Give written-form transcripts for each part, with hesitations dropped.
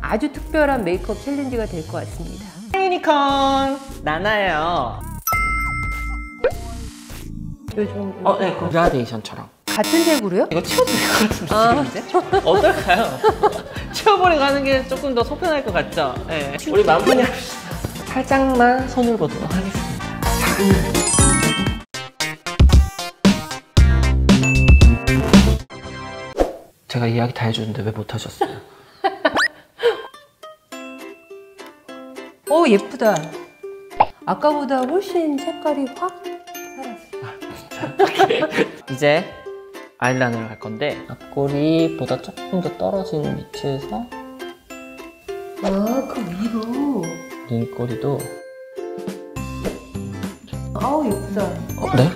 아주 특별한 메이크업 챌린지가 될 것 같습니다. 유니콘 나나예요. 요즘 네, 그라데이션처럼. 같은 색으로요? 이거 치워버릴 것 같은데 지금인데? 어떨까요? 치워버리고 하는 게 조금 더 속편할 것 같죠? 네. 우리 마무리 살짝만 손을 보도록 하겠습니다. 제가 이야기 다 해주는데 왜 못하셨어요? 예쁘다. 아까보다 훨씬 색깔이 확 살았어요. 이제 아이라인을 할 건데 앞꼬리보다 조금 더 떨어진 위치에서 그 위로. 눈꼬리도. 아우 예쁘다. 네?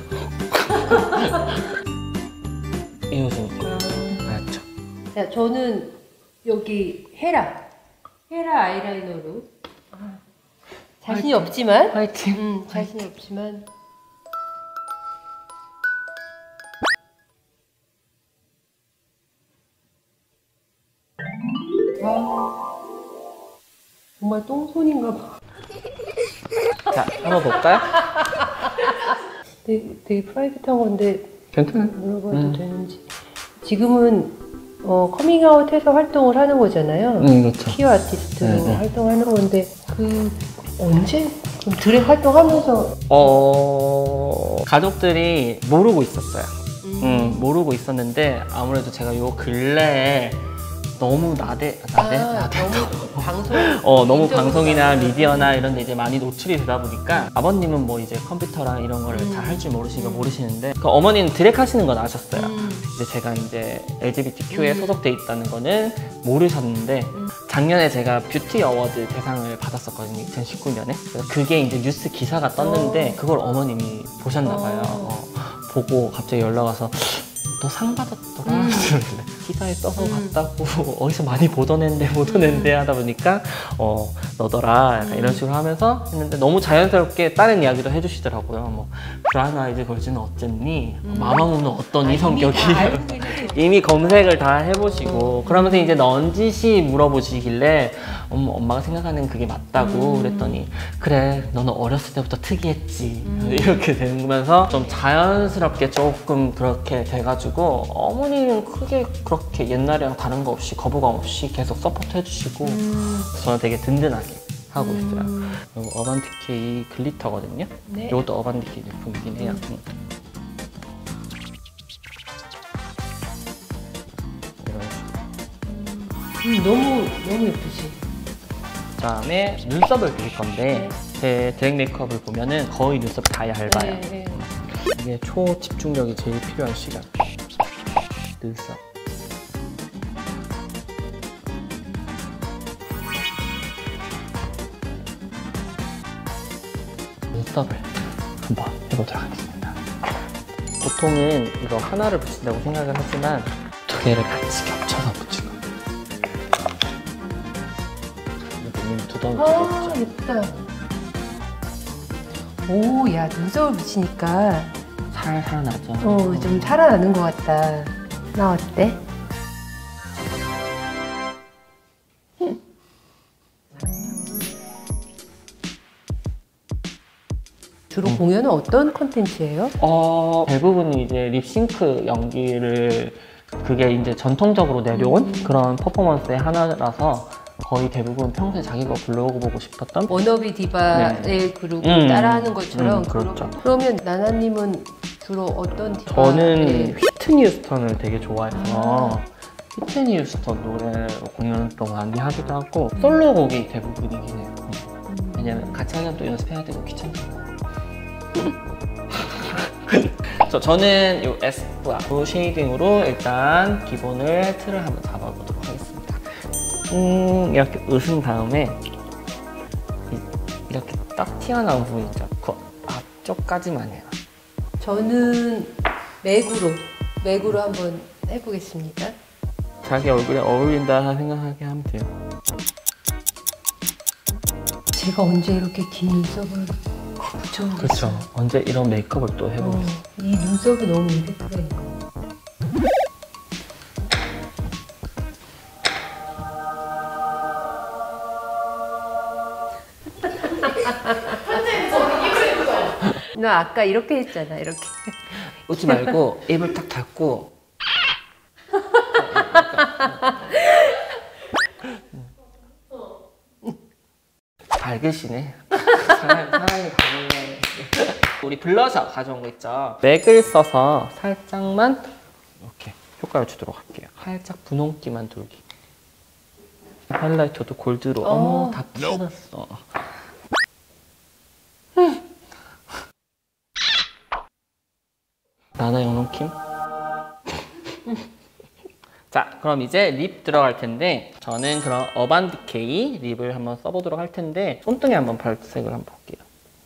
이 옷은 알았죠? 자, 저는 여기 헤라 아이라이너로. 자신이 화이팅. 없지만. 화이팅. 자신이 없지만. 정말 똥손인가 봐. 자, 한번 볼까요? 되게 프라이빗한 건데 괜찮아요. 물어봐도 되는지. 지금은 커밍아웃해서 활동을 하는 거잖아요. 그렇죠. 키어 아티스트로 네. 활동하는 건데 언제 드랙 활동하면서 가족들이 모르고 있었어요. 모르고 있었는데 아무래도 제가 요 근래에 너무 너무 방송이나 미디어나 이런 데 이제 많이 노출이 되다 보니까 아버님은 뭐 이제 컴퓨터랑 이런 거를 잘 할 줄 모르시니까 모르시는데 그 어머니는 드랙 하시는 건 아셨어요. 이제 제가 이제 LGBTQ에 소속돼 있다는 거는 모르셨는데 작년에 제가 뷰티 어워드 대상을 받았었거든요. 2019년에. 그래서 그게 이제 뉴스 기사가 떴는데 그걸 어머님이 보셨나 봐요. 보고 갑자기 연락 와서 너 상 받았더라? 기사에 써서 봤다고 어디서 많이 보도냈는데 하다 보니까 너더라 약간 이런 식으로 하면서 했는데 너무 자연스럽게 다른 이야기도 해주시더라고요. 뭐 브라운 아이즈 걸즈는 어쨌니? 마마무는 어떤 성격이? 이미 검색을 다 해보시고 그러면서 이제 넌지시 물어보시길래 엄마가 생각하는 그게 맞다고 그랬더니 그래 너는 어렸을 때부터 특이했지 이렇게 되면서 좀 자연스럽게 조금 그렇게 돼가지고 어머니는 크게 그렇게 옛날이랑 다른 거 없이 거부감 없이 계속 서포트 해주시고 저는 되게 든든하게 하고 있어요. 그리고 어반티케이 글리터거든요. 네. 이것도 어반티케이 제품이긴 해요. 너무 예쁘지. 그다음에 눈썹을 그릴 건데 제 드랙 메이크업을 보면은 거의 눈썹이 다 얇아요. 네. 이게 초집중력이 제일 필요한 시간. 눈썹. 눈썹을 한번 해보도록 하겠습니다. 보통은 이거 하나를 붙인다고 생각을 하지만 두 개를 같이 겹쳐서 붙이고. 예쁘다. 야 눈썹을 붙이니까 살살나죠. 좀 살아나는 것 같다. 나 어때? 주로 공연은 어떤 콘텐츠예요? 대부분 이제 립싱크 연기를 그게 이제 전통적으로 내려온 그런 퍼포먼스의 하나라서 거의 대부분 평소에 자기가 불러보고 싶었던 워너비 디바의 그룹 따라하는 것처럼. 그렇죠. 그러면 나나님은 주로 어떤 디바? 저는 휘트니 휴스턴을 되게 좋아해서 휘트니 휴스턴 노래로 공연을 또 많이 하기도 하고 솔로곡이 대부분이긴 해요. 왜냐면 같이 하면 또 연습해야 되고 귀찮잖아요. 저는 이 에스쁘아 블루 쉐이딩으로 일단 기본을 틀을 한번 잡아보도록 하겠습니다. 이렇게 으신 다음에 이렇게 딱 튀어나온 부분 있죠? 그 앞쪽까지만 해요. 저는 맥으로 한번 해보겠습니다. 자기 얼굴에 어울린다 생각하게 하면 돼요. 제가 언제 이렇게 긴 눈썹을 붙여보겠어요. 그렇죠. 언제 이런 메이크업을 또 해보겠어요. 이 눈썹이 너무 임팩트가 있고. 너 아까 이렇게 했잖아, 이렇게. 웃지 말고 입을 딱 닫고. 밝으시네. 사람이 밝네. 우리 블러셔 가져온 거 있죠? 맥을 써서 살짝만 이렇게 효과를 주도록 할게요. 살짝 분홍기만 돌기. 하이라이터도 골드로. 어머, 다 푸셨어. 나나 영롱킴? 자, 그럼 이제 립 들어갈 텐데 저는 그럼 어반디케이 립을 한번 써보도록 할 텐데 손등에 한번 발색을 한번 볼게요.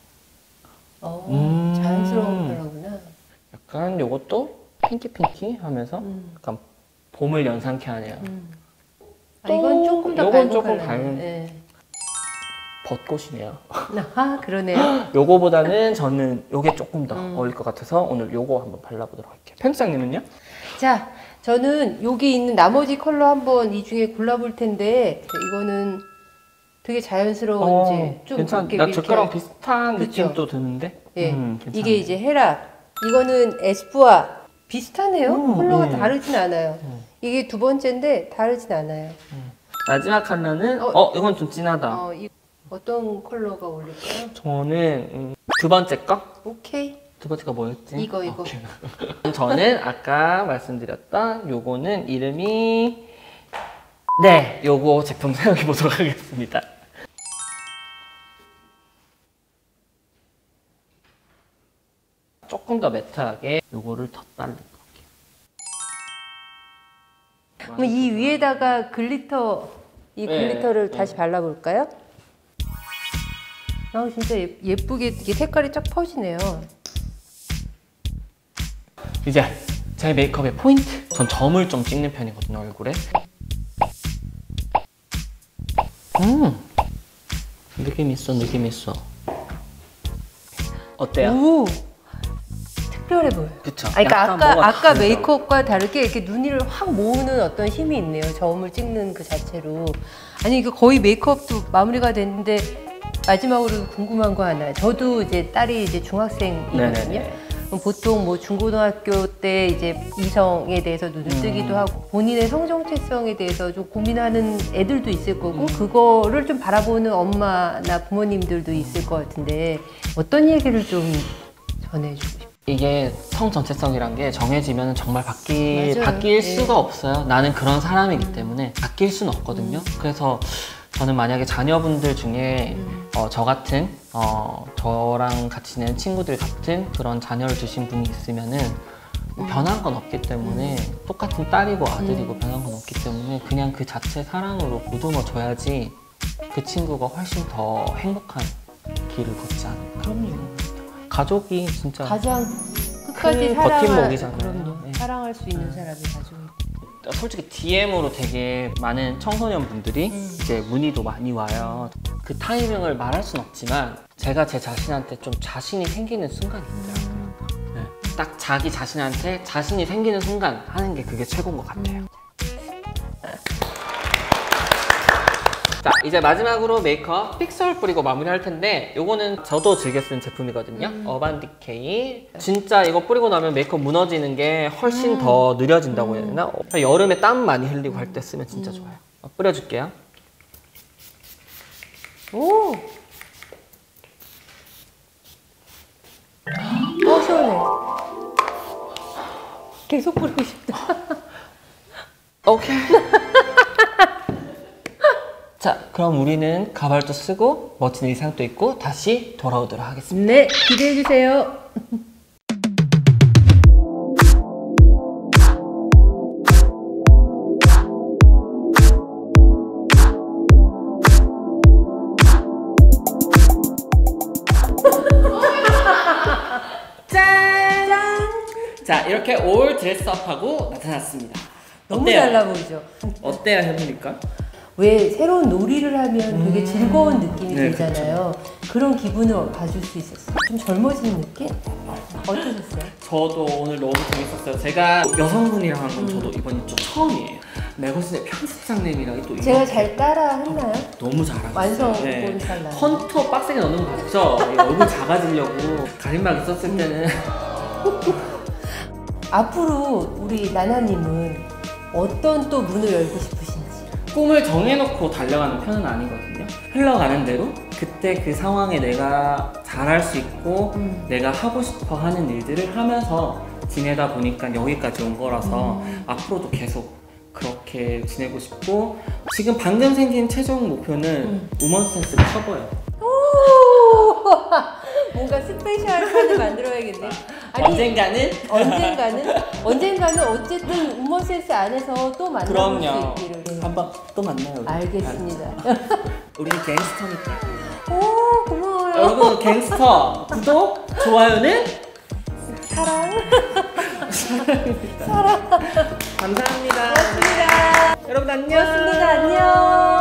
자연스러운 컬러구나. 약간 요것도 핑키핑키 하면서 약간 봄을 연상케 하네요. 아, 이건 조금 더 요건 밝은 조금 컬러네. 밝은 네. 벚꽃이네요. 아, 그러네요. 요거보다는 저는 요게 조금 더 어울릴 것 같아서 오늘 요거 한번 발라보도록 할게요. 편집장님은요? 자, 저는 여기 있는 나머지 컬러 한번 이 중에 골라볼 텐데 이거는 되게 자연스러운지 좀 괜찮. 이렇게 나 저거랑 이렇게 비슷한 그쵸? 느낌도 드는데. 예, 괜찮네. 이게 이제 헤라. 이거는 에스쁘아. 비슷하네요. 컬러가 네. 다르진 않아요. 이게 두 번째인데 다르진 않아요. 마지막 컬러는 이건 좀 진하다. 어떤 컬러가 어울릴까요? 저는 두 번째 거? 오케이. 두 번째가 뭐였지? 이거. 오케이. 저는 아까 말씀드렸던 요거는 이름이 네, 요거 제품 사용해 보도록 하겠습니다. 조금 더 매트하게 요거를 더 따를 거예요. 그럼 이 위에다가 글리터를 네. 다시 발라볼까요? 아, 진짜 예쁘게 이게 색깔이 쫙 퍼지네요. 이제 제 메이크업의 포인트. 전 점을 좀 찍는 편이거든요, 얼굴에. 느낌 있어, 느낌 있어. 어때요? 오, 특별해 보여요. 그쵸? 아, 그러니까 약간 뭐가 아까 다르죠? 메이크업과 다르게 이렇게 눈을 확 모으는 어떤 힘이 있네요. 점을 찍는 그 자체로. 아니, 이거 거의 메이크업도 마무리가 됐는데 마지막으로 궁금한 거 하나. 저도 이제 딸이 이제 중학생이거든요. 네네네. 보통 뭐 중고등학교 때 이제 이성에 대해서 눈을 뜨기도 하고 본인의 성 정체성에 대해서 좀 고민하는 애들도 있을 거고 그거를 좀 바라보는 엄마나 부모님들도 있을 것 같은데 어떤 얘기를 좀 전해주고 싶어요? 이게 성 전체성이란 게 정해지면 정말 맞아요. 바뀔 네. 수가 없어요. 나는 그런 사람이기 때문에 바뀔 수는 없거든요. 그래서 저는 만약에 자녀분들 중에 저 같은 저랑 같이 지내는 친구들 같은 그런 자녀를 두신 분이 있으면은 변한 건 없기 때문에 똑같은 딸이고 아들이고 변한 건 없기 때문에 그냥 그 자체 사랑으로 보듬어 줘야지 그 친구가 훨씬 더 행복한 길을 걷지 않을까. 그럼요. 가족이 진짜 가장 끝까지 큰 사랑할, 버팀목이잖아요. 그럼요. 네. 사랑할 수 있는 사람이 가족이. 솔직히 DM으로 되게 많은 청소년 분들이 이제 문의도 많이 와요. 그 타이밍을 말할 순 없지만 제가 제 자신한테 좀 자신이 생기는 순간이 있더라고요. 네. 딱 자기 자신한테 자신이 생기는 순간 하는 게 그게 최고인 것 같아요. 자, 이제 마지막으로 메이크업 픽서를 뿌리고 마무리할 텐데 요거는 저도 즐겨 쓰는 제품이거든요. 어반디케이. 진짜 이거 뿌리고 나면 메이크업 무너지는 게 훨씬 더 느려진다고 해야 되나? 여름에 땀 많이 흘리고 할 때 쓰면 진짜 좋아요. 뿌려줄게요. 오! 시원해. 계속 뿌리고 싶다. 오케이. 자, 그럼 우리는 가발도 쓰고 멋진 의상도 입고 다시 돌아오도록 하겠습니다. 네, 기대해주세요. 짜잔! 자, 이렇게 올 드레스업하고 나타났습니다. 너무 어때요? 달라 보이죠? 어때요, 해보니까? 왜 새로운 놀이를 하면 되게 즐거운 느낌이 네, 들잖아요. 그런 기분을 가질 수 있었어요. 좀 젊어지는 느낌? 어떠셨어요? 저도 오늘 너무 재밌었어요. 제가 여성분이랑 한 건 저도 이번이 좀 처음이에요. 매거진의 편집장님이랑 또 제가 잘 따라 했나요? 너무 잘하셨어요. 완성본 잘 나요. 컨투어 빡세게 넣는 거 봤죠? 얼굴 작아지려고 가림막 있었을 때는 앞으로 우리 나나님은 어떤 또 문을 열고 싶으신지? 꿈을 정해놓고 달려가는 편은 아니거든요. 흘러가는 대로 그때 그 상황에 내가 잘할 수 있고 내가 하고 싶어 하는 일들을 하면서 지내다 보니까 여기까지 온 거라서 앞으로도 계속 그렇게 지내고 싶고, 지금 방금 생긴 최종 목표는 우먼센스 커버요. 뭔가 스페셜 칸을 만들어야겠네. 언젠가는 어쨌든 우먼센스 안에서 또 만날 그럼요. 수 있기를. 네. 한번 또 만나요. 우리. 알겠습니다. 우리는 갱스터니까. 오, 고마워요. 여러분 갱스터 구독, 좋아요는 사랑. 사랑입니다. 감사합니다. 고맙습니다. 여러분 안녕. 고맙습니다. 안녕.